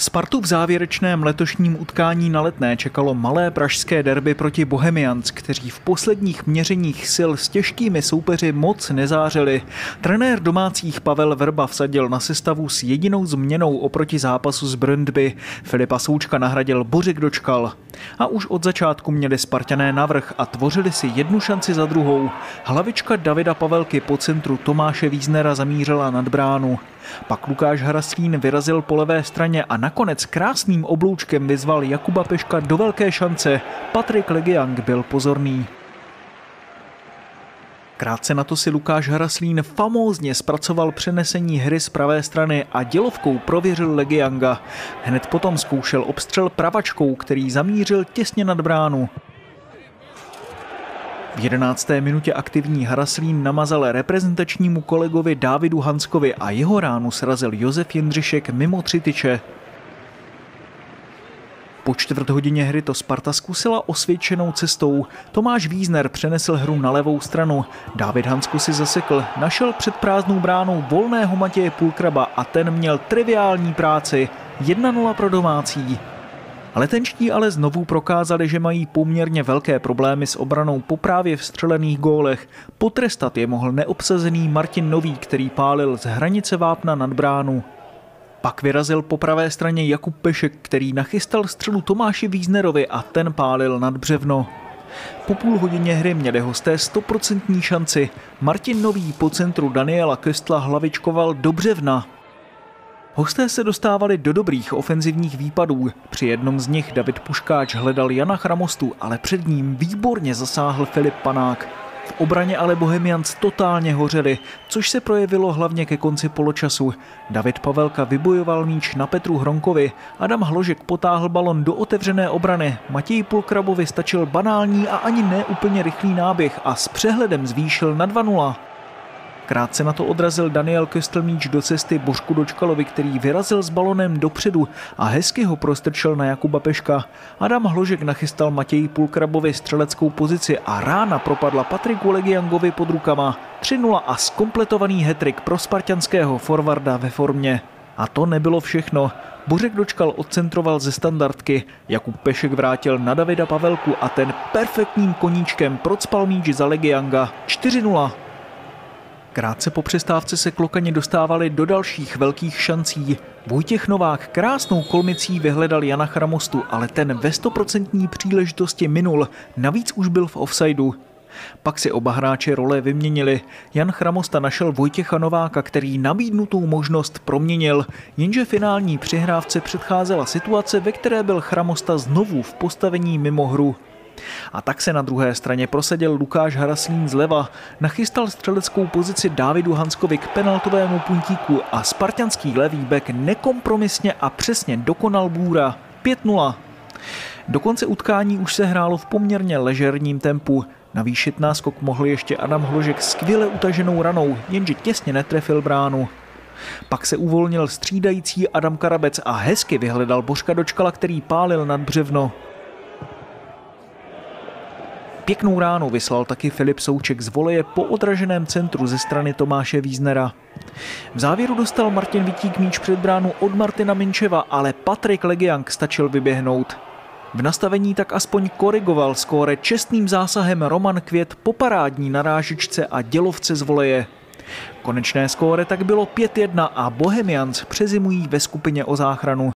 Spartu v závěrečném letošním utkání na Letné čekalo malé pražské derby proti Bohemians, kteří v posledních měřeních sil s těžkými soupeři moc nezářili. Trenér domácích Pavel Vrba vsadil na sestavu s jedinou změnou oproti zápasu s Brøndby. Filipa Součka nahradil Bořek Dočkal. A už od začátku měli Sparťané navrch a tvořili si jednu šanci za druhou. Hlavička Davida Pavelky po centru Tomáše Wiesnera zamířila nad bránu. Pak Lukáš Haraslín vyrazil po levé straně a nakonec krásným obloučkem vyzval Jakuba Peška do velké šance. Patrik Legiang byl pozorný. Krátce na to si Lukáš Haraslín famózně zpracoval přenesení hry z pravé strany a dělovkou prověřil Legianga. Hned potom zkoušel obstřel pravačkou, který zamířil těsně nad bránu. V 11. minutě aktivní Haraslín namazal reprezentačnímu kolegovi Dávidu Hanskovi a jeho ránu srazil Josef Jindřišek mimo tři tyče. Po čtvrthodině hry to Sparta zkusila osvědčenou cestou. Tomáš Wiesner přenesl hru na levou stranu. Dávid Hansko si zasekl, našel před prázdnou bránou volného Matěje Pulkraba a ten měl triviální práci. 1-0 pro domácí. Letenští ale znovu prokázali, že mají poměrně velké problémy s obranou po právě vstřelených gólech. Potrestat je mohl neobsazený Martin Nový, který pálil z hranice vápna nad bránu. Pak vyrazil po pravé straně Jakub Pešek, který nachystal střelu Tomáši Wiesnerovi a ten pálil nad břevno. Po půl hodině hry měli hosté 100% šanci. Martin Nový po centru Daniela Köstla hlavičkoval do břevna. Hosté se dostávali do dobrých ofenzivních výpadů. Při jednom z nich David Puškáč hledal Jana Chramostu, ale před ním výborně zasáhl Filip Panák. V obraně ale Bohemians totálně hořeli, což se projevilo hlavně ke konci poločasu. David Pavelka vybojoval míč na Petru Hronkovi, Adam Hložek potáhl balon do otevřené obrany, Matěji Pulkrabovi stačil banální a ani ne úplně rychlý náběh a s přehledem zvýšil na 2-0. Krátce na to odrazil Daniel Köstl míč do cesty Božku Dočkalovi, který vyrazil s balonem dopředu a hezky ho prostrčil na Jakuba Peška. Adam Hložek nachystal Matěji Pulkrabovi střeleckou pozici a rána propadla Patriku Legiangovi pod rukama. 3-0 a zkompletovaný hat-trick pro spartanského forwarda ve formě. A to nebylo všechno. Bořek Dočkal odcentroval ze standardky, Jakub Pešek vrátil na Davida Pavelku a ten perfektním koníčkem procpal míč za Legianga. 4-0. Krátce po přestávce se Klokani dostávali do dalších velkých šancí. Vojtěch Novák krásnou kolmicí vyhledal Jana Chramostu, ale ten ve 100% příležitosti minul, navíc už byl v offsideu. Pak si oba hráči role vyměnili. Jan Chramosta našel Vojtěcha Nováka, který nabídnutou možnost proměnil, jenže finální přihrávce předcházela situace, ve které byl Chramosta znovu v postavení mimo hru. A tak se na druhé straně prosadil Lukáš Haraslín zleva, nachystal střeleckou pozici Dávidu Hanskovi k penaltovému puntíku a spartanský levý bek nekompromisně a přesně dokonal bůra. 5-0. Do konce utkání už se hrálo v poměrně ležerním tempu. Navýšit náskok mohl ještě Adam Hložek skvěle utaženou ranou, jenže těsně netrefil bránu. Pak se uvolnil střídající Adam Karabec a hezky vyhledal Božka Dočkala, který pálil nad břevno. Pěknou ránu vyslal taky Filip Souček z voleje po odraženém centru ze strany Tomáše Wiesnera. V závěru dostal Martin Vitík míč před bránu od Martina Minčeva, ale Patrik Legiang stačil vyběhnout. V nastavení tak aspoň korigoval skóre čestným zásahem Roman Květ po parádní narážečce a dělovce z voleje. Konečné skóre tak bylo 5-1 a Bohemians přezimují ve skupině o záchranu.